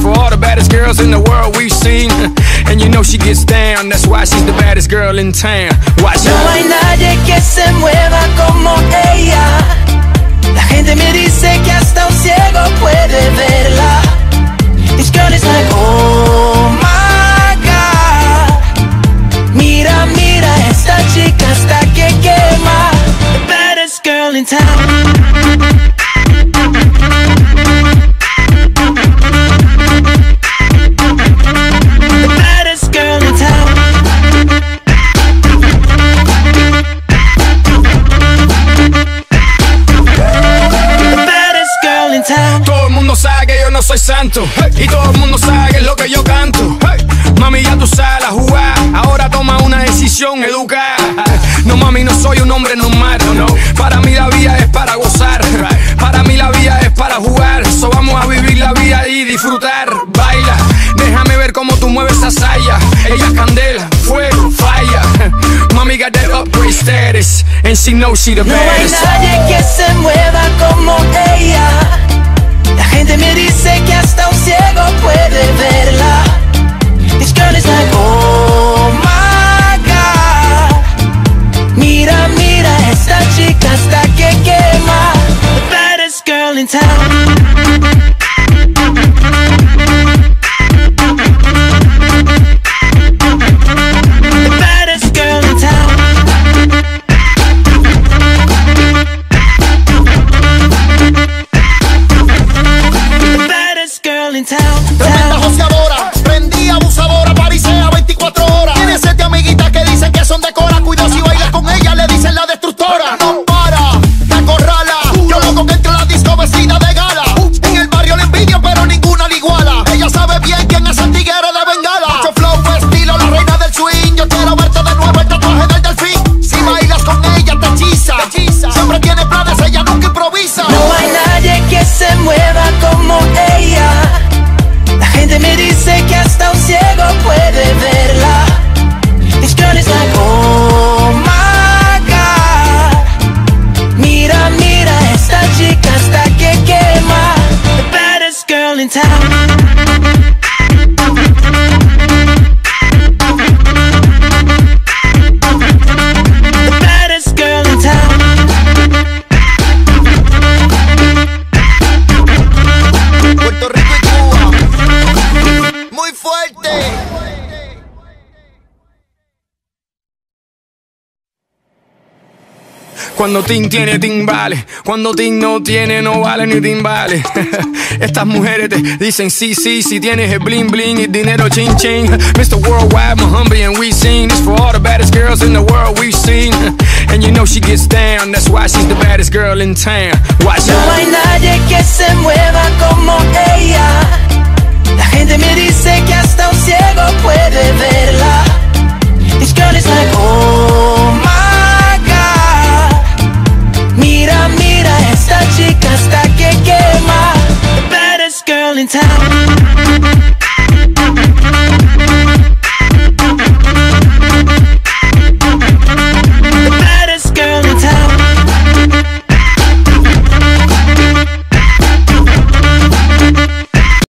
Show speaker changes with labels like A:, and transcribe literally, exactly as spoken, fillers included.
A: for all the baddest girls in the world we've seen. And you know she gets down, that's why she's the baddest girl in town. Watch
B: No hay nadie que se mueva como ella. La gente me dice que hasta un ciego puede verla. This girl is like, oh my God. Mira, mira, esta chica hasta que quema. The baddest girl in town.
A: Todo el mundo sabe que yo no soy santo, hey. Y todo el mundo sabe que es lo que yo canto, hey. Mami, ya tú sabes la jugada. Ahora toma una decisión educada. No, mami, no soy un hombre normal, no. Para mí la vida es para gozar, para mí la vida es para jugar. So vamos a vivir la vida y disfrutar. Baila, déjame ver cómo tú mueves esa saya. Ella es candela, fuego, falla. Mami got that upgrade status, and she knows she the baddest.
B: No hay nadie que se mueva como ella. La gente me dice que hasta un ciego puede verla. This girl is like, oh my God. Mira, mira, esta chica hasta que quema. The baddest girl in town.
C: Tremenda joseadora, prendía abusadora, parisea veinticuatro horas. Tiene siete amiguitas que dicen que son de Cora. Cuidado si baila con ella, le dicen la destructora. No para, te acorrala. Yo loco que entra a la disco vestida de gala. En el barrio le envidian pero ninguna le iguala. Ella sabe bien quién es el tigre de Bengala. Mucho flow, estilo, la reina del swing. Yo quiero verte de nuevo el tatuaje del delfín. Si bailas con ella te hechiza, siempre tiene planes, ella nunca improvisa.
B: No hay nadie que se mueva como ella. La gente me dice que hasta un ciego puede verla. This girl is like, oh my God. Mira, mira, esta chica hasta que quema. The baddest girl in town.
A: Cuando Tim tiene timbales, cuando Tim no tiene, no vale ni timbales. Estas mujeres te dicen sí, sí, si tienes el bling bling y dinero ching ching. mister Worldwide, Muhammad, and we sing this for all the baddest girls in the world we've seen. And you know she gets down, that's why she's the baddest girl in town. Watch
B: No hay nadie que se mueva como ella. La gente me dice que hasta un ciego puede verla. This girl is like, oh